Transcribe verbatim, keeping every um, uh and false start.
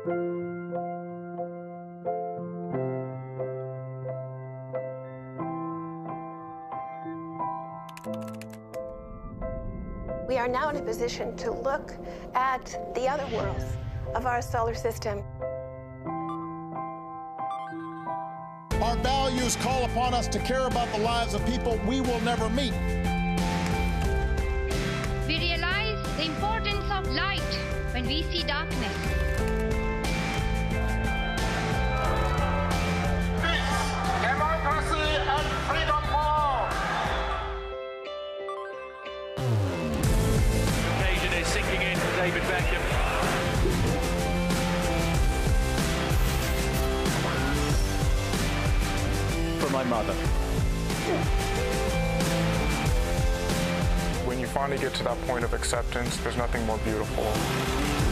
We are now in a position to look at the other worlds of our solar system. Our values call upon us to care about the lives of people we will never meet. We realize the importance of light when we see darkness. Democracy and freedom for! The occasion is sinking in for David Beckham. For my mother. When you finally get to that point of acceptance, there's nothing more beautiful.